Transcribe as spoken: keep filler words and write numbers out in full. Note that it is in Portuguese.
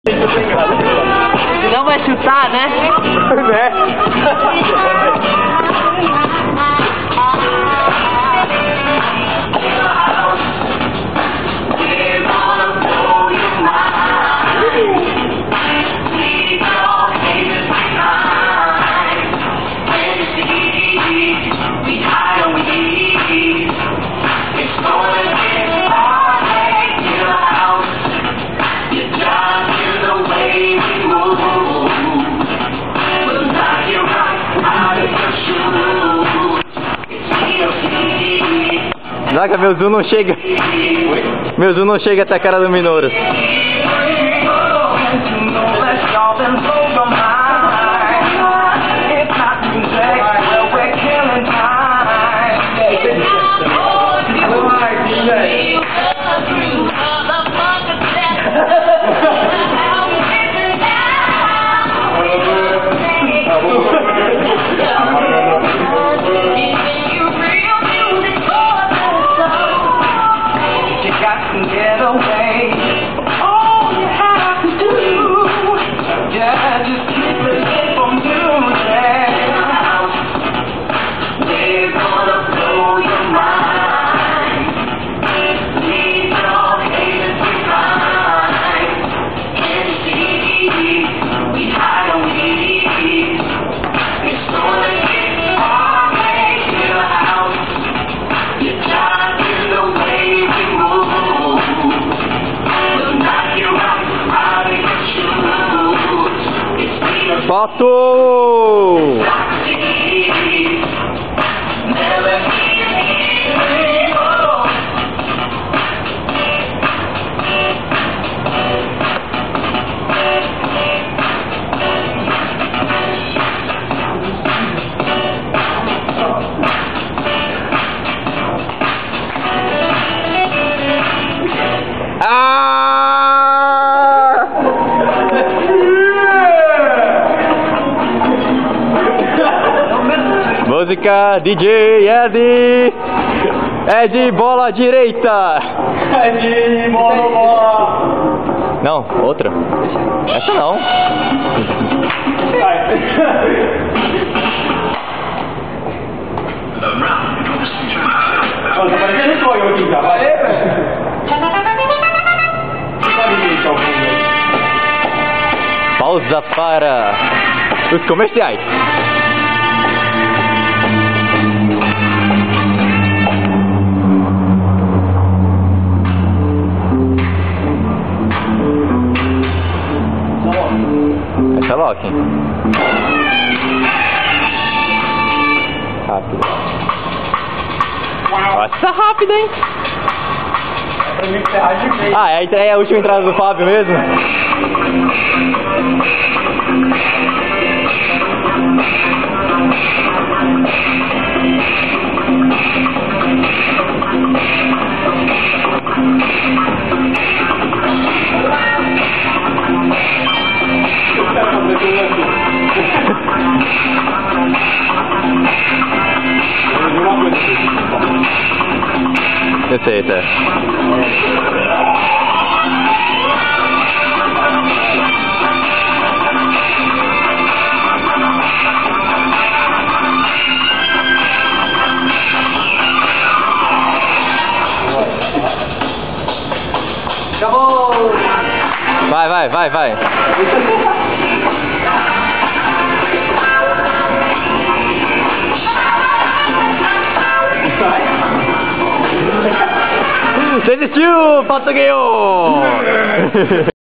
Não vai chutar, né? Né? Zaga, meu zoom não chega. Meu zoom não chega até a cara do Minouro. Get away. All you have to do, yeah, just keep it from music. We're gonna blow your mind. Leave your haters behind. In the city, we hide on weeds. It's gonna get hard, make it a house. You're jocking the way we move. Pato! Música D J Ed. Ed, bola direita. Ed, bola, bola. Não, outra. Essa não. Tá parecendo sonho aqui, já vai. Pausa para os comerciais. Essa é Loki. Rápido. Nossa, rápido, hein? Ah, é, é a última entrada do Fábio mesmo? Eu sei, tá. Acabou! Vai, vai, vai, vai. Você desistiu, Pato ganhou!